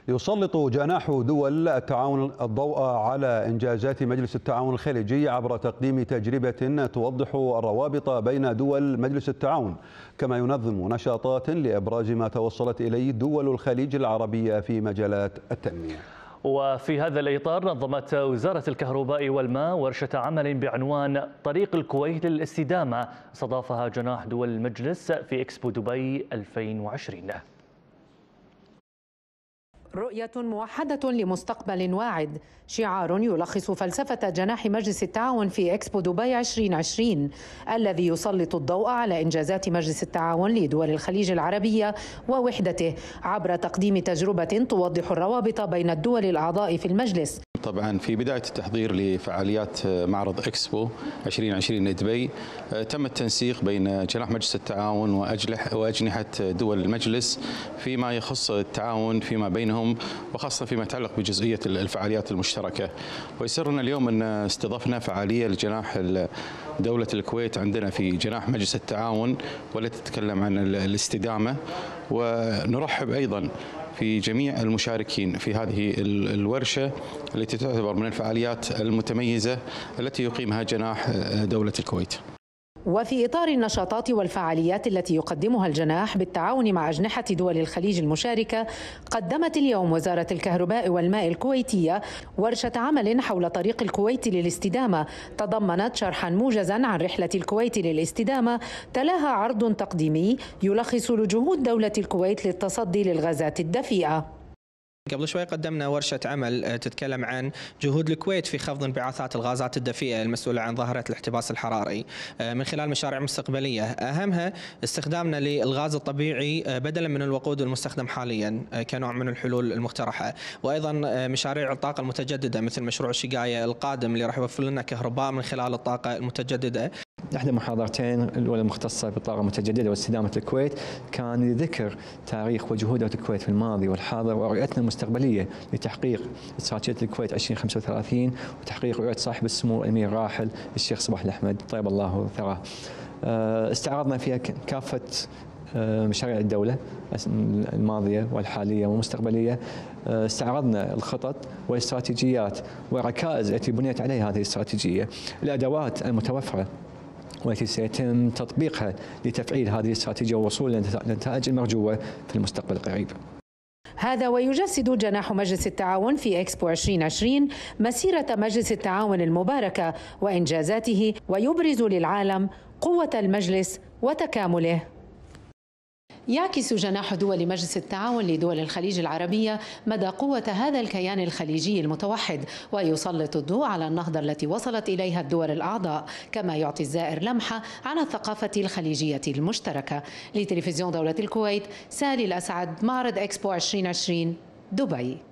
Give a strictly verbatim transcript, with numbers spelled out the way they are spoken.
يسلط جناح دول التعاون الضوء على إنجازات مجلس التعاون الخليجي عبر تقديم تجربة توضح الروابط بين دول مجلس التعاون، كما ينظم نشاطات لإبراز ما توصلت إليه دول الخليج العربية في مجالات التنمية. وفي هذا الإطار نظمت وزارة الكهرباء والماء ورشة عمل بعنوان طريق الكويت للاستدامة، استضافها جناح دول المجلس في إكسبو دبي ألفين وعشرين. رؤية موحدة لمستقبل واعد، شعار يلخص فلسفة جناح مجلس التعاون في إكسبو دبي ألفين وعشرين الذي يسلط الضوء على إنجازات مجلس التعاون لدول الخليج العربية ووحدته عبر تقديم تجربة توضح الروابط بين الدول الأعضاء في المجلس. طبعا في بداية التحضير لفعاليات معرض إكسبو ألفين وعشرين لدبي تم التنسيق بين جناح مجلس التعاون وأجنحة دول المجلس فيما يخص التعاون فيما بينهم، وخاصة فيما يتعلق بجزئية الفعاليات المشتركة. ويسرنا اليوم أن استضفنا فعالية لجناح دولة الكويت عندنا في جناح مجلس التعاون والتي تتكلم عن الاستدامة، ونرحب أيضا في جميع المشاركين في هذه الورشة التي تعتبر من الفعاليات المتميزة التي يقيمها جناح دولة الكويت. وفي إطار النشاطات والفعاليات التي يقدمها الجناح بالتعاون مع أجنحة دول الخليج المشاركة، قدمت اليوم وزارة الكهرباء والماء الكويتية ورشة عمل حول طريق الكويت للاستدامة تضمنت شرحا موجزا عن رحلة الكويت للاستدامة، تلاها عرض تقديمي يلخص جهود دولة الكويت للتصدي للغازات الدفيئة. قبل شوي قدمنا ورشة عمل تتكلم عن جهود الكويت في خفض انبعاثات الغازات الدفيئة المسؤولة عن ظاهرة الاحتباس الحراري من خلال مشاريع مستقبلية، أهمها استخدامنا للغاز الطبيعي بدلا من الوقود المستخدم حاليا كنوع من الحلول المقترحة، وأيضا مشاريع الطاقة المتجددة مثل مشروع الشقاية القادم اللي راح يوفر لنا كهرباء من خلال الطاقة المتجددة. إحدى المحاضرتين الأولى مختصة بالطاقة المتجددة واستدامة الكويت كان لذكر تاريخ وجهود دولة الكويت في الماضي والحاضر ورؤيتنا المستقبلية لتحقيق استراتيجية الكويت ألفين وخمسة وثلاثين وتحقيق رؤية صاحب السمو الأمير الراحل الشيخ صباح الأحمد طيب الله ثراه. استعرضنا فيها كافة مشاريع الدولة الماضية والحالية والمستقبلية، استعرضنا الخطط والاستراتيجيات والركائز التي بنيت عليها هذه الاستراتيجية، الأدوات المتوفرة والتي سيتم تطبيقها لتفعيل هذه الاستراتيجية والوصول للنتائج المرجوة في المستقبل القريب. هذا ويجسد جناح مجلس التعاون في إكسبو ألفين وعشرين مسيرة مجلس التعاون المباركة وإنجازاته، ويبرز للعالم قوة المجلس وتكامله. يعكس جناح دول مجلس التعاون لدول الخليج العربية مدى قوة هذا الكيان الخليجي المتوحد، ويسلط الضوء على النهضة التي وصلت إليها الدول الأعضاء، كما يعطي الزائر لمحة عن الثقافة الخليجية المشتركة. لتلفزيون دولة الكويت، سالي الأسعد، معرض إكسبو ألفين وعشرين، دبي.